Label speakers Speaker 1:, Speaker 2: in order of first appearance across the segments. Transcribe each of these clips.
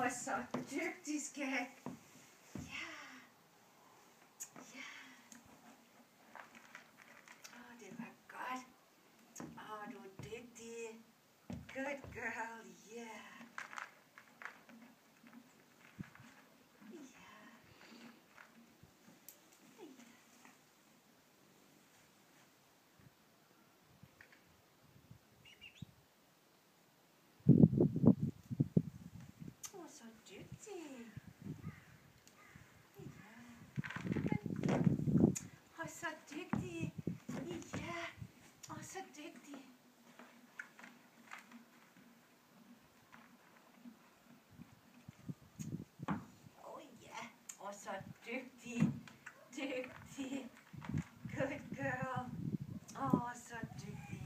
Speaker 1: Hvor så dygtig, skat. Ja. Ja. Det var godt. Du er dygtig. Good girl, yeah. Så dygtig. Ja. Så dygtig. Ja. Så dygtig. Ja. Så dygtig. Dygtig. Good girl. Så dygtig.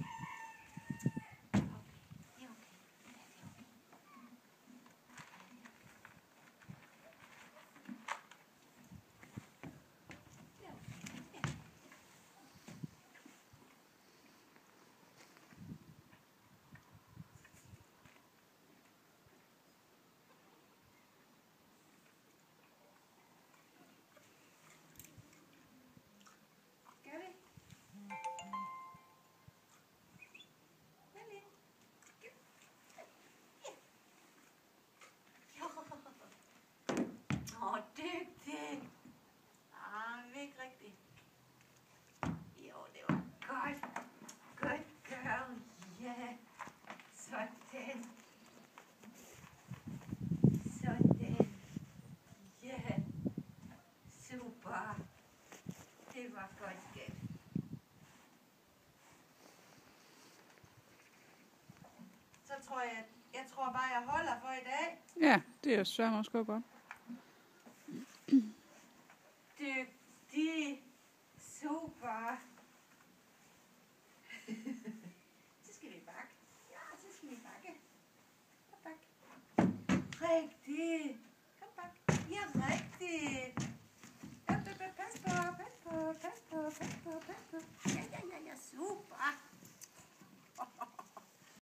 Speaker 1: Dygtig. Ikke rigtigt. Jo, det var godt. Good girl. Yeah. Sådan. Sådan. Yeah. Super. Det var godt, skat. Så tror jeg tror bare, jeg holder for i dag.
Speaker 2: Ja, det er sørme også godt.
Speaker 1: Dygtig. Super. Så skal vi bakke. Ja, så skal vi bakke. Kom bak. Rigtig. Kom bak. Ja, rigtig.